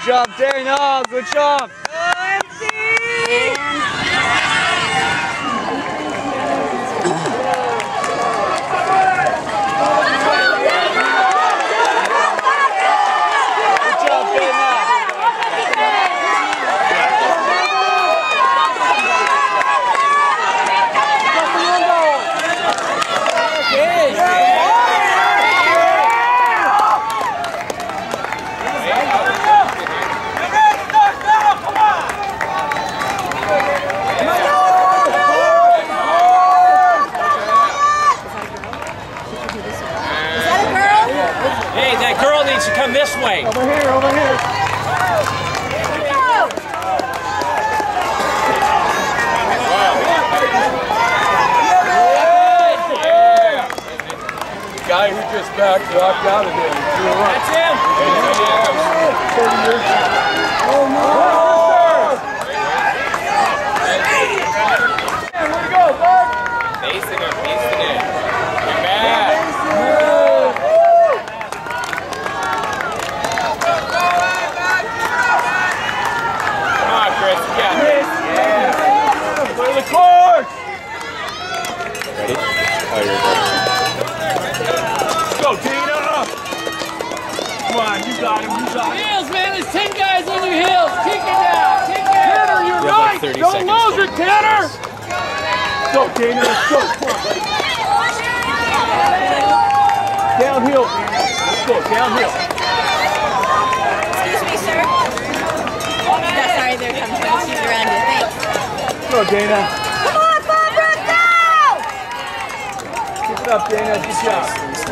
job, Dana. Good job. Hey, that girl needs to come this way. Over here, over here. Guy who just walked out of there. That's him. 30 years. Oh no! Where'd you go, bud? Facing him, facing it. You're back. Come on, Chris. You got this. Yeah. Play the court. Ready? Oh, you're ready. Go, Dana! Come on, you got him, you got him. Heels, man, there's 10 guys on your heels. Kick it down, kick it down. Tanner, you're right. Like Don't lose it, Tanner. Go, Dana, let's go. Come on, buddy. Downhill, Dana. Let's go, downhill. Excuse me, sir. That's sorry, they're coming to shoot around you. Thanks. Go, Dana. Come on, Barbara, go! Keep it up, Dana. Good job.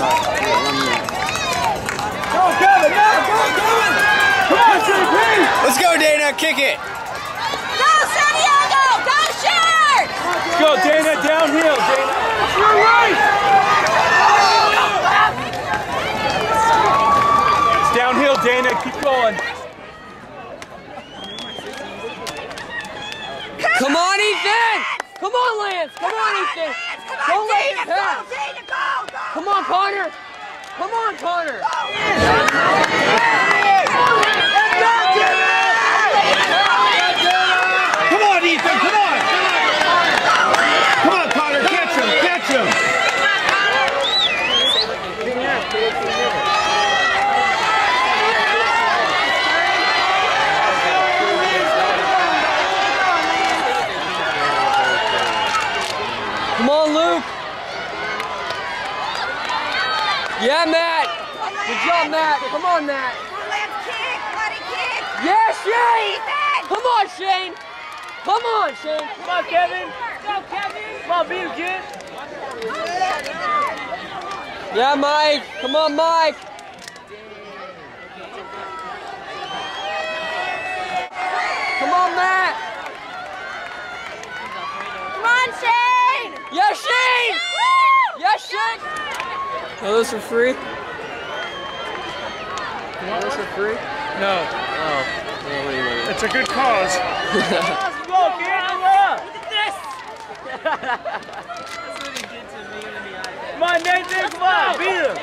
Go, Kevin, now, go, Kevin. Come on, JP. Let's go, Dana. Kick it. Go, Santiago! Go, Shark! Let's go, Dana. Downhill, Dana. You're right. It's downhill, Dana. Keep going. Come on, Ethan! Come on, Lance! Come on, Ethan! Don't let him pass! Come on, Connor! Come on, Connor! Come on, Ethan, come on! Come on, Connor, catch him, catch him! Come on, Luke! Yeah, Matt! Good job, Matt! Come on, Matt! Left kick, buddy kick! Yeah, Shane! Come on, Shane! Come on, Shane! Come on, Kevin! Go, Kevin! Come on, beat him, kid! Yeah, Mike! Come on, Mike! Come on, Matt! Come on, Shane! Yeah, Shane! Yeah, Shane! Oh, those are free? Those are free? No. Oh. Well, what do you mean? It's a good cause. Go, kid! Come on, Nathan! Come on! Beat him!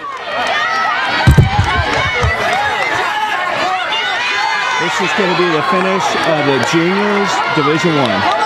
This is going to be the finish of the Juniors Division I.